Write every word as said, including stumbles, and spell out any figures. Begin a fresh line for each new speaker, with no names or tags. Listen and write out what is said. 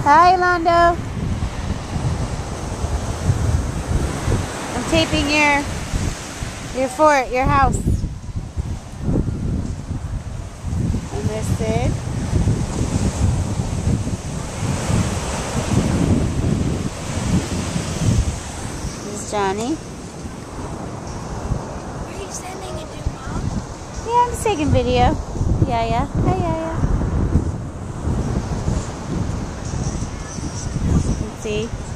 Hi, Ilando. I'm taping your your fort, your house. And there's Sid. This is Johnny.
Are you sending it to Mom?
Yeah, I'm just taking video. Yeah, yeah. Hi, yeah, yeah. Let's see.